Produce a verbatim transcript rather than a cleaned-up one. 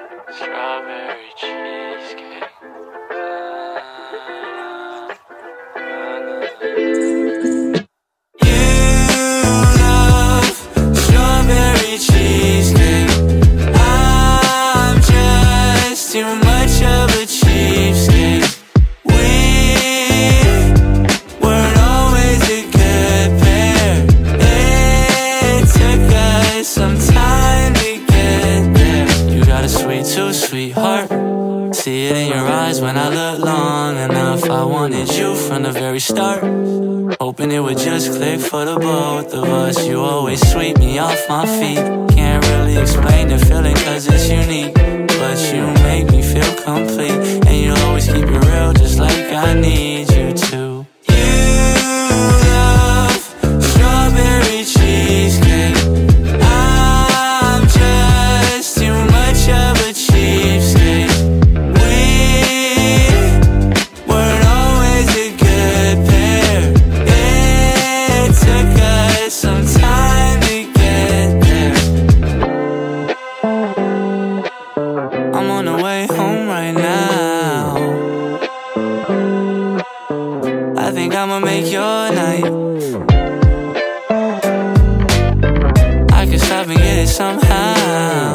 Strawberry cheesecake. You love strawberry cheesecake. I'm just too much of a cheapskate. We weren't always a good pair. It took us some time to get there. You got a sweet tooth, sweetheart. See it in your eyes when I look long enough. I wanted you from the very start, hoping it would just click for the both of us. You always sweep me off my feet. Can't really explain the feeling cause it's unique, but you make me feel complete. And you always keep it real just like I need you to. You love strawberry cheesecake. I'm just too much of a cheapskate. We weren't always a good pair. It took us some time to get there. I'm on the way home right now. I think I'ma make your night. I can stop and get it somehow.